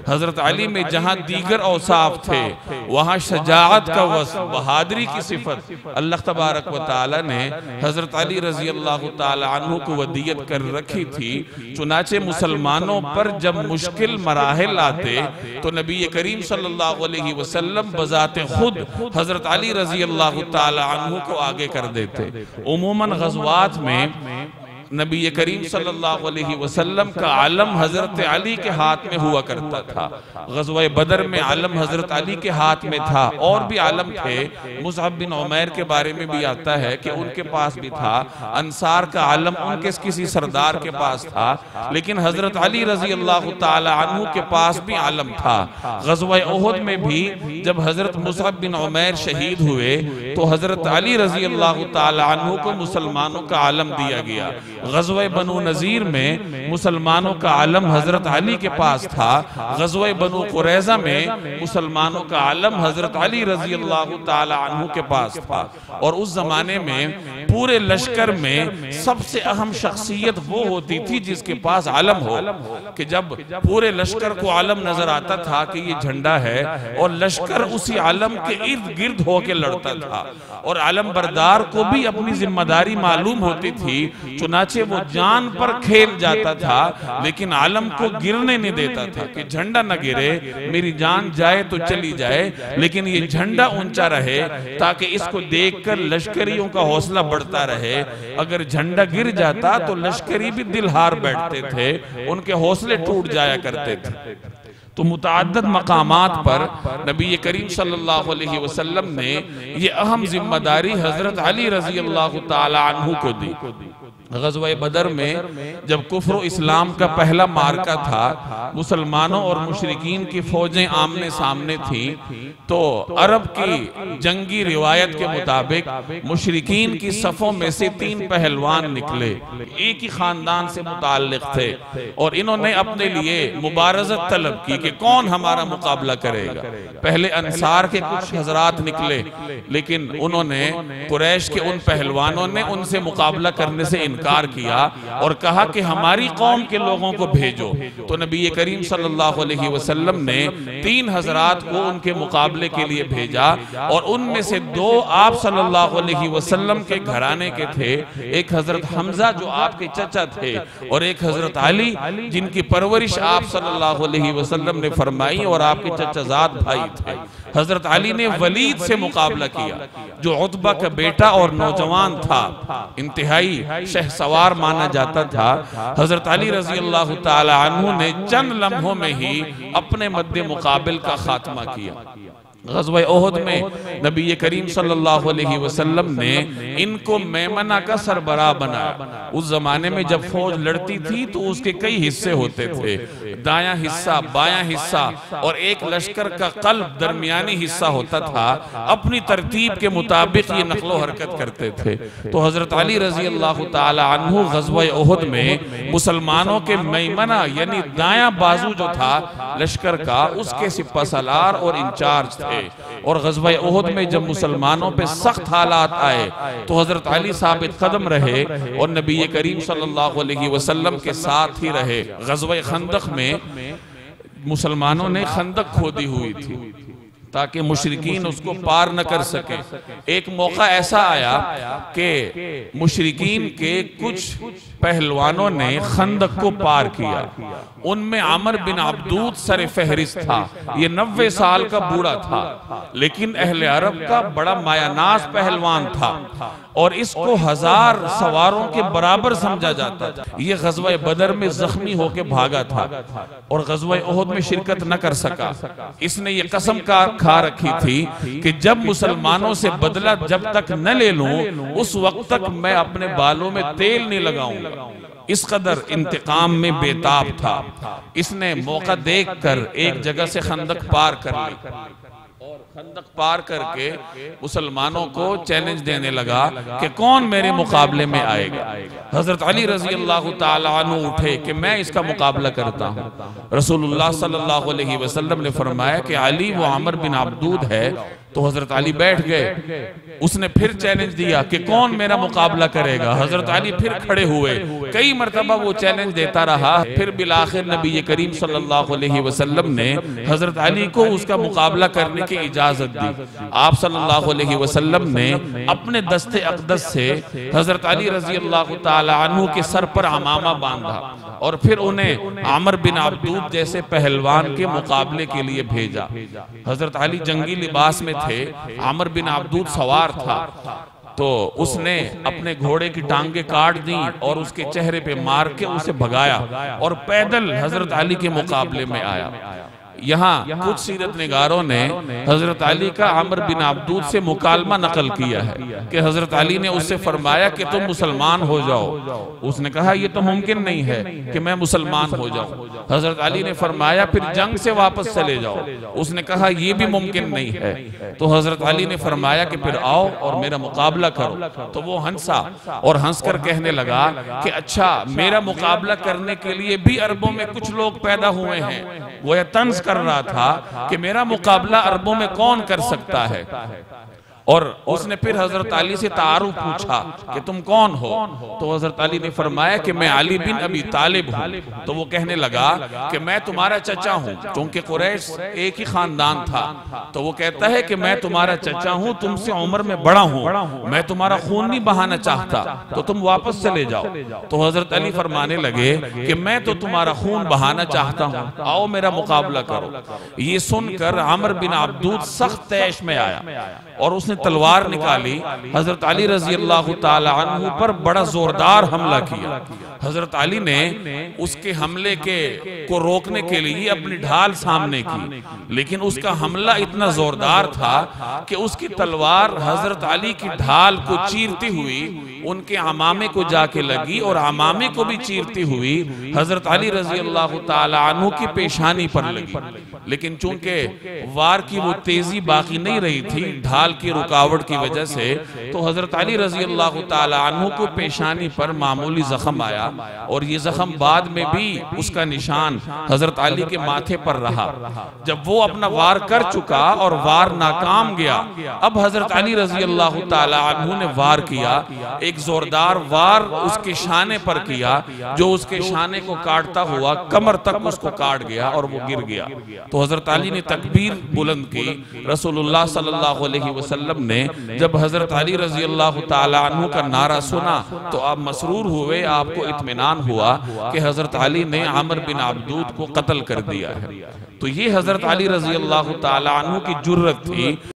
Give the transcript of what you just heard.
हजरत अली में जहां दीगर औसाफ थे वहां शजाअत का वस्फ, बहादुरी की सिफत अल्लाह तबारक व तआला ने हजरत अली रजी अल्लाह तआला अन्हु को वदियत कर रखी थी। चुनाचे मुसलमानों पर जब मुश्किल मराहिल आते तो नबी करीम सल्लल्लाहु अलैहि वसल्लम बजाते खुद हजरत अली रजी अल्लाह तआला अन्हु को आगे कर देते। उमूमन ग़ज़वात में नबी करीम सल्लल्लाहु अलैहि वसल्लम का आलम हजरत अली के हाथ में हुआ करता था। ग़ज़वा बदर में आलम हजरत अली के हाथ में था, और भी आलम थे। मुसअब बिन उमैर के बारे में भी आता है कि उनके पास भी था। अंसार का आलम उनके किसी सरदार के पास था, लेकिन हजरत अली रजी अल्लाह तआला अन्हु के पास भी आलम था। ग़ज़वा उहुद में भी जब हजरत मुसअब बिन उमैर शहीद हुए तो हजरत अली रजी अल्लाह तआला अन्हु को मुसलमानों का आलम दिया गया। ग़ज़वा बनु नज़ीर में मुसलमानों का आलम हजरत अली के पास था। ग़ज़वा बनु क़ुरैज़ा में मुसलमानों का आलम हजरत अली रजी अल्लाह तआला अन्हु के पास था। और उस जमाने में पूरे लश्कर में सबसे अहम शख्सियत वो होती थी जिसके पास आलम हो, कि जब पूरे लश्कर को आलम नजर आता था कि ये झंडा है, और लश्कर उसी आलम के इर्द गिर्द होकर लड़ता था, और आलम बरदार को भी अपनी जिम्मेदारी मालूम होती थी। चुनाचे वो जान पर खेल जाता था, लेकिन आलम को गिरने नहीं देता था कि झंडा न गिरे, मेरी जान जाए तो चली जाए, लेकिन ये झंडा ऊंचा रहे ताकि इसको देखकर लश्करियों का हौसला बढ़ता रहे। अगर झंडा गिर जाता तो लश्करी भी दिल हार बैठते थे, उनके हौसले टूट जाया करते थे। तो मुतअद्दिद मकामात पर नबी करीम सल्लल्लाहु अलैहि वसल्लम ने ये अहम जिम्मेदारी हजरत अली रजी अल्लाह तआला अन्हु को दी। ग़ज़वा बदर में जब कुफ्र इस्लाम का पहला मार्का था, मुसलमानों और मुशरिकीन की फौजें आमने सामने थीं, तो अरब की जंगी रिवायत के मुताबिक मुशरिकीन की सफ़ों में से 3 पहलवान निकले, एक ही खानदान से मुताल्लिक़ थे, और इन्होंने अपने लिए मुबारज़त तलब की कि कौन हमारा मुकाबला करेगा। पहले अंसार के कुछ हजरात निकले, लेकिन उन्होंने कुरैश के उन पहलवानों ने उनसे मुकाबला करने से इनकार किया और कहा कि हमारी कौम के लोगों को भेजो। तो नबी करीम सल्लल्लाहु अलैहि वसल्लम ने 3 हजरात को उनके मुकाबले के लिए भेजा, और उनमें से 2 आप सल्लल्लाहु अलैहि वसल्लम के घराने के थे। एक हजरत हमजा जो आपके चचा थे, और एक हजरत अली जिनकी परवरिश आप सल्लल्लाहु अलैहि वसल्लम ने फरमाई और आपके चचाजाद भाई थे। हजरत अली ने वलीद से मुकाबला किया जो उतबा का बेटा और नौजवान था, इंतहाई शहसवार माना जाता था। हजरत अली रजी अल्लाह तआला अन्हु ने चंद लम्हों में ही अपने मद्दे मुकाबिल का खात्मा किया। ग़ज़वा उहुद में नबी करीम सल्लल्लाहु अलैहि वसल्लम ने इनको मैमना का सरबराह बनाया। उस जमाने में जब फौज लड़ती थी तो उसके कई हिस्से होते थे, दायां हिस्सा, बायां हिस्सा, और एक लश्कर का क़ल्ब दरमियानी हिस्सा होता था। अपनी तरतीब के मुताबिक ये नक़्लो हरकत करते थे। तो हजरत अली रजी अल्लाह तआला अन्हु ग़ज़वा उहुद में मुसलमानों के मैमना यानी दायां बाजू जो था लश्कर का, उसके सिपा सलार और इंचार्ज थे। और ग़ज़वा उहुद में जब मुसलमानों पे सख्त हालात आए तो हजरत अली साबित कदम रहे और नबी करीम सल्लल्लाहु अलैहि वसल्लम के साथ ही रहे। ग़ज़वा खंदक में मुसलमानों ने खंदक खोदी हुई थी ताकि मुशरिकीन उसको पार न कर सके। एक मौका ऐसा आया कि मुशरिकीन के कुछ पहलवानों ने खंदक को पार किया। उनमें आमर बिन अब्दूद सर फहरिस्त था। ये 90 साल का बूढ़ा था, लेकिन अहले अरब का बड़ा मायानाज पहलवान था और इसको 1000 सवारों के बराबर समझा जाता था। ये ग़ज़वा बदर में जख्मी होकर भागा था और ग़ज़वा उहुद में शिरकत न कर सका। इसने ये कसम खा रखी थी कि जब मुसलमानों से बदला जब तक न ले लूं उस वक्त तक मैं अपने बालों में तेल नहीं लगाऊंगा। इस कदर इंतकाम में बेताब था। इसने मौका देखकर एक जगह से खंदक पार कर ली और खंदक पार करके मुसलमानों को चैलेंज देने लगा कि कौन मेरे मुकाबले में आएगा। हजरत अली रजी अल्लाह तआला अन्हु उठे कि मैं इसका मुकाबला करता हूँ। रसूलुल्लाह सल्लल्लाहु अलैहि वसल्लम ने फरमाया कि अली वो आमर बिन अब्दूद है तो हजरत अली बैठ गए। उसने फिर चैलेंज दिया कि कौन मेरा मुकाबला करेगा। हजरत अली फिर खड़े हुए। कई मरतबा वो चैलेंज देता रहा। फिर बिलाखिर नबी करीम सल्लल्लाहु अलैहि वसल्लम ने हजरत अली को उसका मुकाबला करने की इजाजत दी। आप सल्लल्लाहु अलैहि वसल्लम ने अपने दस्ते अक़दस से हजरत अली रजी अल्लाह तआला अन्हु के सर पर अमामा बांधा और फिर उन्हें आमर बिन अब्दूद जैसे पहलवान के मुकाबले के लिए भेजा। हजरत अली जंगी लिबास में थे, आमर बिन अब्दूद सवार था, तो उसने अपने घोड़े की टांगे काट दी और उसके चेहरे पे मार के उसे भगाया और पैदल हजरत अली के मुकाबले में आया। यहाँ कुछ सीरत निगारों ने हजरत अली का आमर बिन अब्दूद से मुकालमा नकल किया है कि हजरत अली ने उससे फरमाया कि तुम मुसलमान हो जाओ। उसने कहा यह तो मुमकिन नहीं है कि मैं मुसलमान हो जाऊं। हजरत अली ने फरमाया फिर जंग से वापस चले जाओ। उसने कहा यह भी मुमकिन नहीं है। तो हजरत अली ने फरमाया कि फिर आओ और मेरा मुकाबला करो। तो वो हंसा और हंसकर कहने लगा कि अच्छा, मेरा मुकाबला करने के लिए भी अरबों में कुछ लोग पैदा हुए हैं। वो तंज कर रहा था कि मेरा मुकाबला अरबों में कौन कर सकता है। और उसने फिर हजरत अली से तारुफ पूछा कि तुम कौन हो। तो हजरत अली ने फरमाया कि मैं अली बिन अबी तालिब हूँ। तो वो कहने लगा कि मैं तुम्हारा चचा हूँ, क्योंकि कुरैश एक ही खानदान था। तो वो कहता है कि मैं तुम्हारा चचा हूँ, तुमसे उम्र में बड़ा हूँ, मैं तुम्हारा खून नहीं बहाना चाहता, तो तुम वापस चले जाओ। तो हजरत अली फरमाने लगे कि मैं तो तुम्हारा खून बहाना चाहता हूँ, आओ मेरा मुकाबला करो। ये सुनकर आमर बिन अब्दूद सख्त तैश में आया और उसने तलवार निकाली। हजरत अली रजी अल्लाह तआला अन्हु पर बड़ा जोरदार हमला किया। हजरत अली ने उसके हमले को रोकने के लिए अपनी ढाल सामने की, लेकिन उसका हमला इतना जोरदार था कि उसकी तलवार हजरत अली की ढाल को चीरती हुई उनके अमामे को जाके लगी और अमामे को भी चीरती हुई हजरत अली रजी अल्लाह तआला अन्हु की पेशानी पर लगी। लेकिन चूंकि वार की वो तेजी बाकी नहीं रही थी ढाल की रुकावट की वजह से, तो हजरत अली रजी अल्लाह तआला अन्हु को पेशानी पर मामूली जख्म आया और ये जख्म बाद में भी उसका निशान हजरत अली के माथे पर रहा। जब वो अपना वार कर चुका और वार नाकाम गया, अब हजरत अली रजी अल्लाह तआला अन्हु ने वार किया। एक जोरदार वार उसके शाने पर किया जो उसके शाने को काटता हुआ कमर तक उसको काट गया और वो गिर गया। तो हजरत अली ने तकबीर बुलंद की। रसूलुल्लाह सल्लल्लाहु अलैहि वसल्लम ने जब हजरत अली रजी अल्लाह तआला अन्हु का नारा सुना तो आप मसरूर हुए, आपको इत्मीनान हुआ कि हजरत अली ने आमर बिन अब्दूद को कत्ल कर दिया है। तो ये हजरत अली रजी अल्लाह तआला अन्हु की जुर्रत थी